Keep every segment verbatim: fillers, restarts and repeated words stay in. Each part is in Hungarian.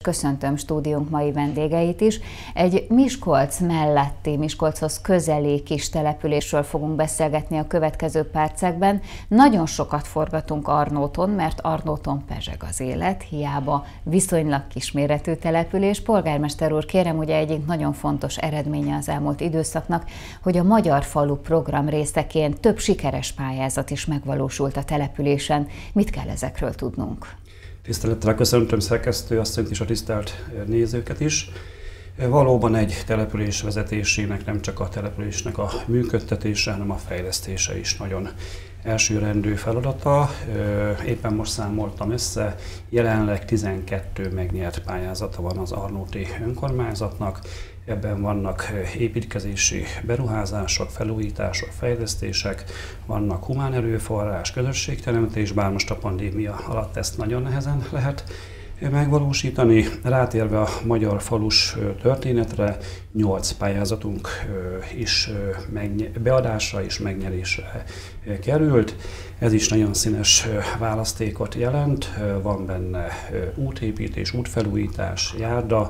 Köszöntöm stúdiónk mai vendégeit is. Egy Miskolc melletti, Miskolchoz közeli kis településről fogunk beszélgetni a következő percekben. Nagyon sokat forgatunk Arnóton, mert Arnóton pezseg az élet, hiába viszonylag kisméretű település. Polgármester úr, kérem, ugye egyik nagyon fontos eredménye az elmúlt időszaknak, hogy a Magyar Falu program részeként több sikeres pályázat is megvalósult a településen. Mit kell ezekről tudnunk? Tisztelettel köszöntöm szerkesztő asszonyt és a tisztelt nézőket is. Valóban egy település vezetésének nem csak a településnek a működtetése, hanem a fejlesztése is nagyon elsőrendű feladata. Éppen most számoltam össze, jelenleg tizenkettő megnyert pályázata van az arnóti önkormányzatnak. Ebben vannak építkezési beruházások, felújítások, fejlesztések, vannak humán erőforrás, közösségteremtés, bár most a pandémia alatt ezt nagyon nehezen lehet megvalósítani. Rátérve a magyar falus történetre, nyolc pályázatunk is beadásra és megnyerésre került. Ez is nagyon színes választékot jelent, van benne útépítés, útfelújítás, járda,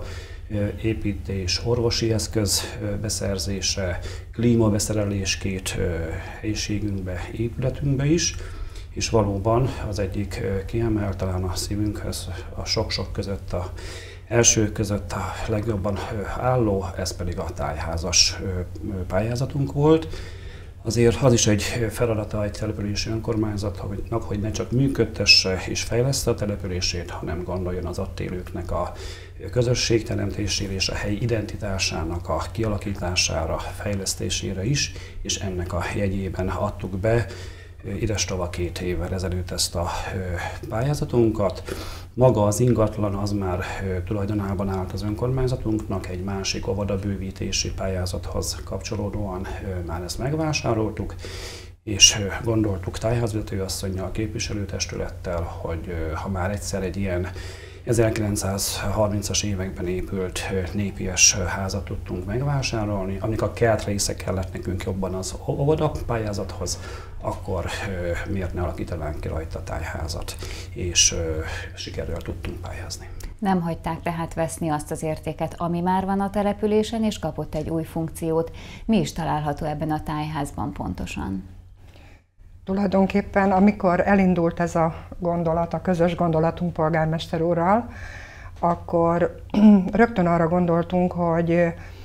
építés, orvosi eszköz beszerzése, klímabeszerelés két helyiségünkbe, épületünkbe is, és valóban az egyik kiemel talán a szívünkhöz a sok-sok között, a első között a legjobban álló, ez pedig a tájházas pályázatunk volt. Azért az is egy feladata egy települési önkormányzatnak, hogy ne csak működtesse és fejleszte a települését, hanem gondoljon az ott élőknek a közösségteremtésére és a helyi identitásának a kialakítására, fejlesztésére is, és ennek a jegyében adtuk be idestova két évvel ezelőtt ezt a pályázatunkat. Maga az ingatlan az már tulajdonában állt az önkormányzatunknak, egy másik óvodabővítési pályázathoz kapcsolódóan már ezt megvásároltuk, és gondoltuk tájházvezetőasszonnyal, képviselőtestülettel, hogy ha már egyszer egy ilyen ezerkilencszázharmincas években épült népies házat tudtunk megvásárolni, amik a kertrészek kellett nekünk jobban az óvoda pályázathoz, akkor miért ne alakítanánk ki rajta tájházat, és sikerrel tudtunk pályázni. Nem hagyták tehát veszni azt az értéket, ami már van a településen, és kapott egy új funkciót. Mi is található ebben a tájházban pontosan? Tulajdonképpen, amikor elindult ez a gondolat, a közös gondolatunk polgármester úrral, akkor rögtön arra gondoltunk, hogy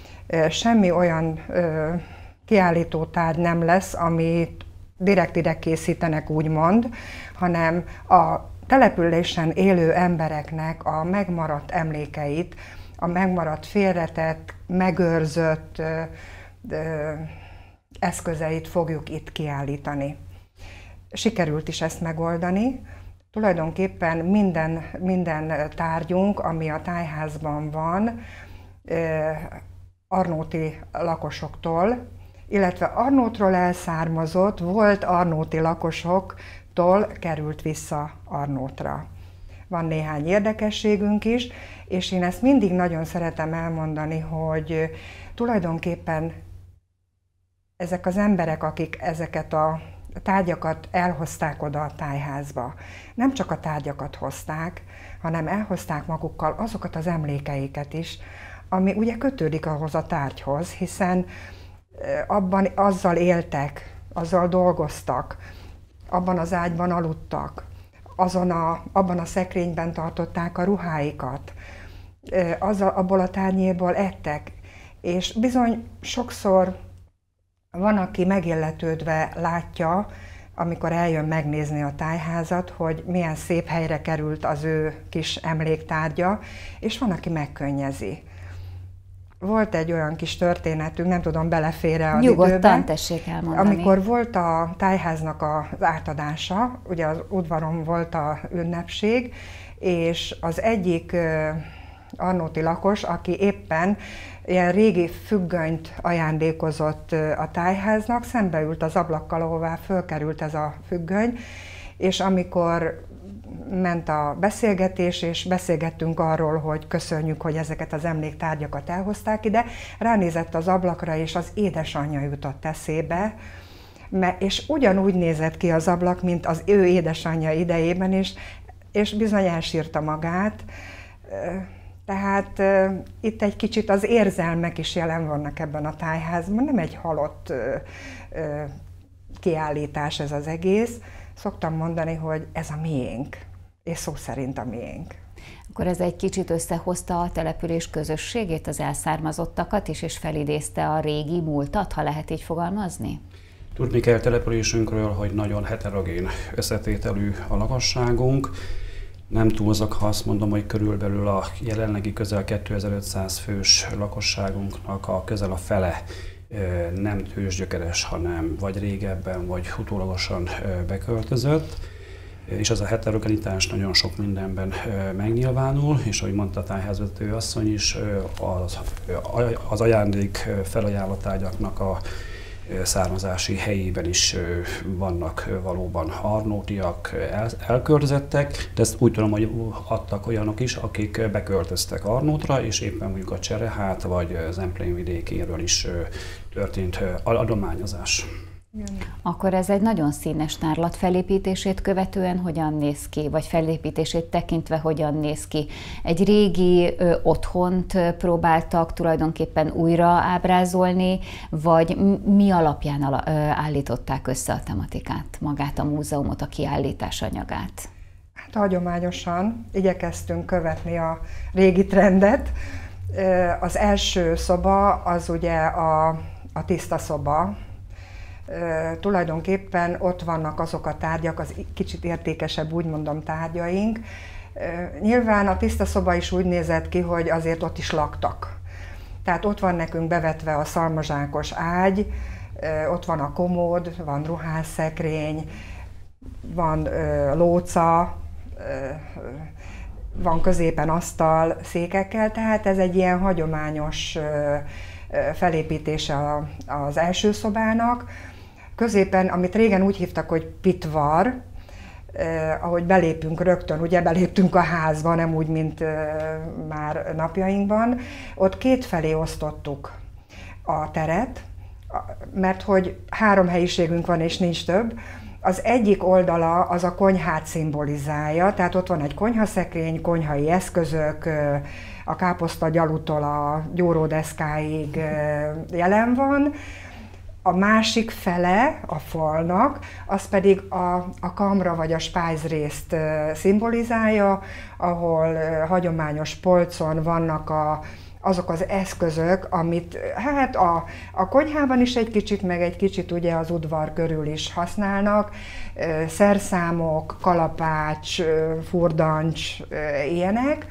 semmi olyan kiállító tárgy nem lesz, amit direkt ide készítenek, úgymond, hanem a településen élő embereknek a megmaradt emlékeit, a megmaradt félretett, megőrzött eszközeit fogjuk itt kiállítani. Sikerült is ezt megoldani. Tulajdonképpen minden, minden tárgyunk, ami a tájházban van, arnóti lakosoktól, illetve Arnótról elszármazott, volt arnóti lakosoktól került vissza Arnótra. Van néhány érdekességünk is, és én ezt mindig nagyon szeretem elmondani, hogy tulajdonképpen ezek az emberek, akik ezeket a tárgyakat elhozták oda a tájházba, nem csak a tárgyakat hozták, hanem elhozták magukkal azokat az emlékeiket is, ami ugye kötődik ahhoz a tárgyhoz, hiszen abban azzal éltek, azzal dolgoztak, abban az ágyban aludtak, azon a, abban a szekrényben tartották a ruháikat, azzal, abból a tárnyéból ettek, és bizony sokszor van, aki megilletődve látja, amikor eljön megnézni a tájházat, hogy milyen szép helyre került az ő kis emléktárgya, és van, aki megkönnyezi. Volt egy olyan kis történetünk, nem tudom, belefér-e az Nyugodtan, időben. tessék elmondani. Amikor volt a tájháznak az átadása, ugye az udvaron volt a ünnepség, és az egyik arnóti lakos, aki éppen ilyen régi függönyt ajándékozott a tájháznak, szembeült az ablakkal, ahová fölkerült ez a függöny, és amikor ment a beszélgetés, és beszélgettünk arról, hogy köszönjük, hogy ezeket az emléktárgyakat elhozták ide, ránézett az ablakra, és az édesanyja jutott eszébe, és ugyanúgy nézett ki az ablak, mint az ő édesanyja idejében, és, és bizony elsírta magát. Tehát uh, itt egy kicsit az érzelmek is jelen vannak ebben a tájházban, nem egy halott uh, uh, kiállítás ez az egész. Szoktam mondani, hogy ez a miénk, és szó szerint a miénk. Akkor ez egy kicsit összehozta a település közösségét, az elszármazottakat is, és felidézte a régi múltat, ha lehet így fogalmazni? Tudni kell településünkről, hogy nagyon heterogén összetételű a lakosságunk. Nem túlzok, ha azt mondom, hogy körülbelül a jelenlegi közel kétezer-ötszáz fős lakosságunknak a közel a fele nem ősgyökeres, hanem vagy régebben, vagy utólagosan beköltözött. És ez a heterogenitás nagyon sok mindenben megnyilvánul, és ahogy mondta a tájházvezető asszony is, az, az ajándék felajánlott ágyaknak a származási helyében is vannak valóban arnótiak, el, elköltözettek, de ezt úgy tudom, hogy adtak olyanok is, akik beköltöztek Arnótra, és éppen mondjuk a Cserehát vagy Zemplén vidékéről is történt adományozás. Akkor ez egy nagyon színes tárlat felépítését követően hogyan néz ki, vagy felépítését tekintve hogyan néz ki? Egy régi ö, otthont próbáltak tulajdonképpen újra ábrázolni, vagy mi alapján ala, ö, állították össze a tematikát, magát a múzeumot, a kiállítás anyagát? Hát hagyományosan igyekeztünk követni a régi trendet. Az első szoba az ugye a, a tiszta szoba. Uh, tulajdonképpen ott vannak azok a tárgyak, az kicsit értékesebb, úgy mondom, tárgyaink. Uh, nyilván a tiszta szoba is úgy nézett ki, hogy azért ott is laktak. Tehát ott van nekünk bevetve a szalmazsákos ágy, uh, ott van a komód, van ruhásszekrény, van uh, lóca, uh, van középen asztal székekkel, tehát ez egy ilyen hagyományos uh, felépítése az első szobának. Középen, amit régen úgy hívtak, hogy pitvar, eh, ahogy belépünk rögtön, ugye beléptünk a házba, nem úgy, mint eh, már napjainkban, ott kétfelé osztottuk a teret, mert hogy három helyiségünk van és nincs több. Az egyik oldala az a konyhát szimbolizálja, tehát ott van egy konyhaszekrény, konyhai eszközök, eh, a káposztagyalutól a gyúródeszkáig eh, jelen van. A másik fele a falnak, az pedig a, a kamra vagy a spájzrészt szimbolizálja, ahol hagyományos polcon vannak a, azok az eszközök, amit hát a, a konyhában is egy kicsit, meg egy kicsit ugye az udvar körül is használnak, szerszámok, kalapács, furdancs, ilyenek.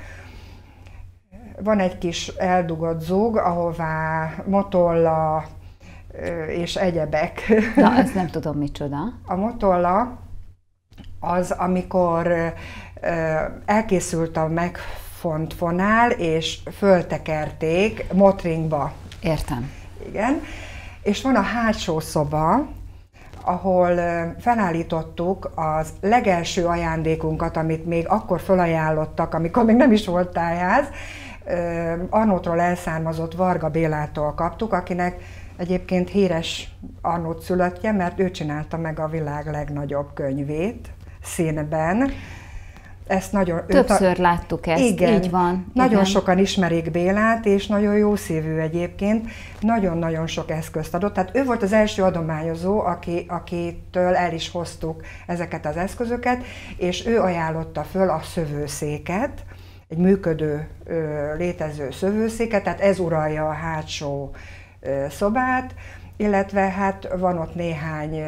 Van egy kis eldugott zug, ahová motolla, és egyebek. Na, ezt nem tudom micsoda. A motolla az, amikor elkészült a megfont fonál, és föltekerték motringba. Értem. Igen. És van a hátsó szoba, ahol felállítottuk az legelső ajándékunkat, amit még akkor felajánlottak, amikor még nem is volt tájház. Arnótról elszármazott Varga Bélától kaptuk, akinek egyébként híres Arnót szülöttje, mert ő csinálta meg a világ legnagyobb könyvét színben. Ezt nagyon, Többször őt, láttuk ezt, igen, így van. Nagyon igen. sokan ismerik Bélát, és nagyon jó szívű egyébként. Nagyon-nagyon sok eszközt adott. Tehát ő volt az első adományozó, aki, akitől el is hoztuk ezeket az eszközöket, és ő ajánlotta föl a szövőszéket, egy működő, létező szövőszéket, tehát ez uralja a hátsó szobát, illetve hát van ott néhány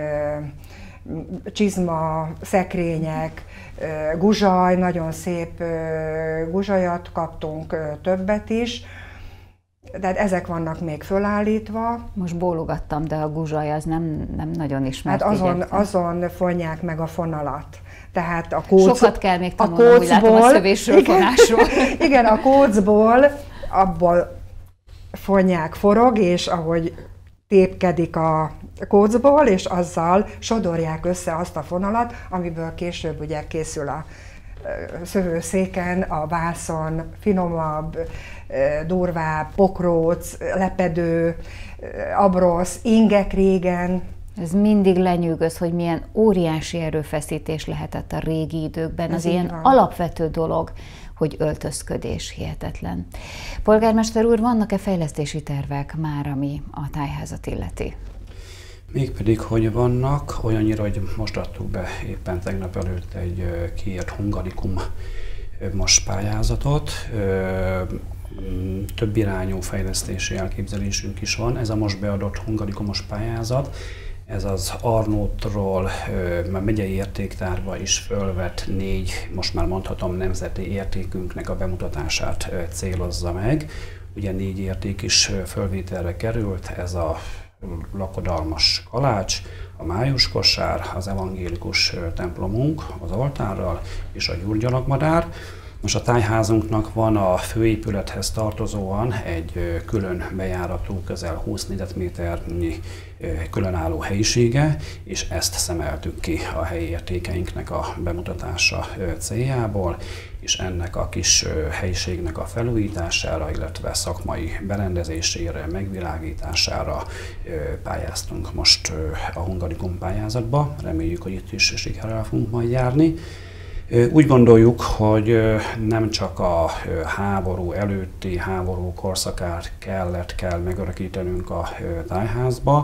csizma, szekrények, guzsaj, nagyon szép guzsajat kaptunk, többet is, tehát ezek vannak még fölállítva. Most bólogattam, de a guzsaj az nem, nem nagyon ismert. Hát azon, azon fonják meg a fonalat. Tehát a kóc, sokat kell még tanulnom, úgy látom, a szövésről, igen, fonásról. Igen, a kócból abból fonják forog, és ahogy tépkedik a kócból, és azzal sodorják össze azt a fonalat, amiből később ugye készül a szövőszéken, a vászon, finomabb, durvább, pokróc, lepedő, abrosz, ingek régen. Ez mindig lenyűgöz, hogy milyen óriási erőfeszítés lehetett a régi időkben. Ez az ilyen van. Alapvető dolog, hogy öltözködés hihetetlen. Polgármester úr, vannak-e fejlesztési tervek már, ami a tájházat illeti? Mégpedig, hogy vannak, olyannyira, hogy most adtuk be éppen tegnap előtt egy kiírt Hungarikum most pályázatot. Több irányú fejlesztési elképzelésünk is van. Ez a most beadott hungarikumos pályázat, ez az Arnótról már megyei értéktárba is fölvett négy, most már mondhatom, nemzeti értékünknek a bemutatását célozza meg. Ugye négy érték is fölvételre került, ez a lakodalmas kalács, a májuskosár, az evangélikus templomunk az oltárral és a gyurgyalagmadár. Most a tájházunknak van a főépülethez tartozóan egy külön bejáratú, közel húsz négyzetméternyi különálló helyisége, és ezt szemeltük ki a helyi értékeinknek a bemutatása céljából, és ennek a kis helyiségnek a felújítására, illetve szakmai berendezésére, megvilágítására pályáztunk most a Hungarikum pályázatba. Reméljük, hogy itt is sikerrel fogunk majd járni. Úgy gondoljuk, hogy nem csak a háború előtti háború korszakát kellett, kell megörökítenünk a tájházba.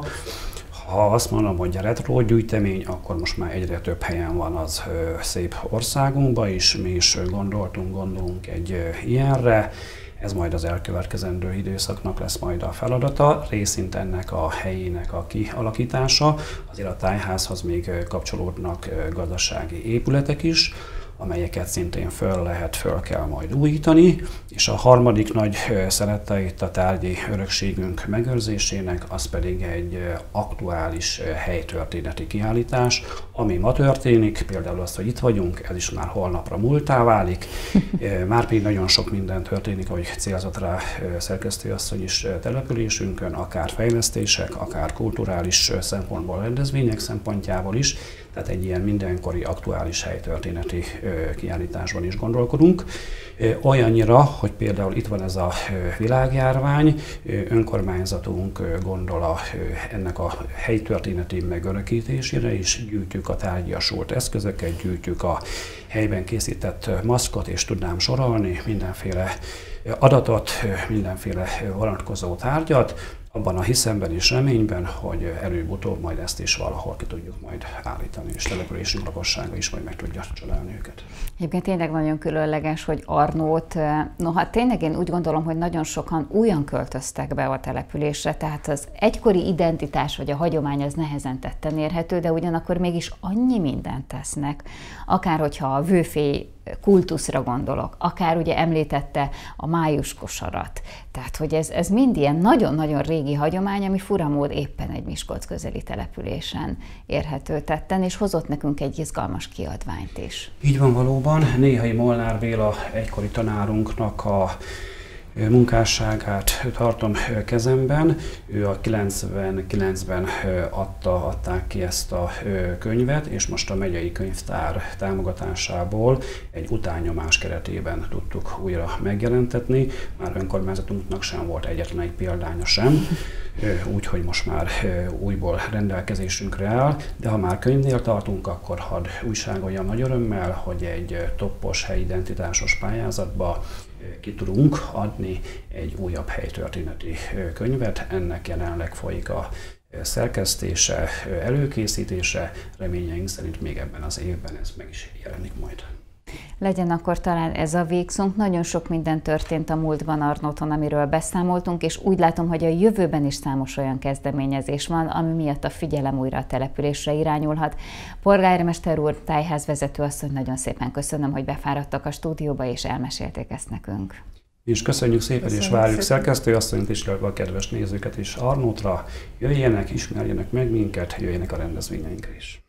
Ha azt mondom, hogy retro gyűjtemény, akkor most már egyre több helyen van az szép országunkban is. Mi is gondoltunk, gondolunk egy ilyenre. Ez majd az elkövetkezendő időszaknak lesz majd a feladata, részint ennek a helyének a kialakítása. Azért a tájházhoz még kapcsolódnak gazdasági épületek is, amelyeket szintén föl lehet, föl kell majd újítani, és a harmadik nagy szerete itt a tárgyi örökségünk megőrzésének, az pedig egy aktuális helytörténeti kiállítás, ami ma történik, például az, hogy itt vagyunk, ez is már holnapra múltá válik, márpedig nagyon sok minden történik, ahogy célzott rá szerkesztőasszony is településünkön, akár fejlesztések, akár kulturális szempontból, rendezvények szempontjából is, tehát egy ilyen mindenkori aktuális helytörténeti kiállításban is gondolkodunk. Olyannyira, hogy például itt van ez a világjárvány, önkormányzatunk gondol a, ennek a helytörténeti megörökítésére is, gyűjtjük a tárgyasult eszközöket, gyűjtjük a helyben készített maszkot, és tudnám sorolni mindenféle adatot, mindenféle vonatkozó tárgyat, abban a hiszemben és reményben, hogy előbb-utóbb majd ezt is valahol ki tudjuk majd állítani, és településünk lakossága is majd meg tudja csodálni őket. Egyébként tényleg nagyon különleges, hogy Arnót, noha tényleg én úgy gondolom, hogy nagyon sokan újan költöztek be a településre, tehát az egykori identitás vagy a hagyomány az nehezen tetten érhető, de ugyanakkor mégis annyi mindent tesznek, akár hogyha a vőfély kultuszra gondolok, akár ugye említette a májuskosarat. Tehát, hogy ez, ez mind ilyen nagyon-nagyon régi hagyomány, ami furamód éppen egy Miskolc közeli településen érhető tetten, és hozott nekünk egy izgalmas kiadványt is. Így van valóban. Néhai Molnár Béla egykori tanárunknak a munkásságát tartom kezemben. Ő a kilencvenkilencben adta, adták ki ezt a könyvet, és most a megyei könyvtár támogatásából egy utánnyomás keretében tudtuk újra megjelentetni. Már önkormányzatunknak sem volt egyetlen egy példánya sem, úgyhogy most már újból rendelkezésünkre áll, de ha már könyvnél tartunk, akkor hadd újságoljam nagy örömmel, hogy egy toppos helyidentitásos pályázatba ki tudunk adni egy újabb helytörténeti könyvet. Ennek jelenleg folyik a szerkesztése, előkészítése, reményeink szerint még ebben az évben ez meg is jelenik majd. Legyen akkor talán ez a végszónk. Nagyon sok minden történt a múltban Arnóton, amiről beszámoltunk, és úgy látom, hogy a jövőben is számos olyan kezdeményezés van, ami miatt a figyelem újra a településre irányulhat. Polgármester úr, tájházvezető asszony, nagyon szépen köszönöm, hogy befáradtak a stúdióba, és elmesélték ezt nekünk. És köszönjük szépen, köszönjük és várjuk szerkesztőasszonyt is, illetve a kedves nézőket is Arnótra. Jöjjenek, ismerjenek meg minket, jöjjenek a rendezvényeinkre is.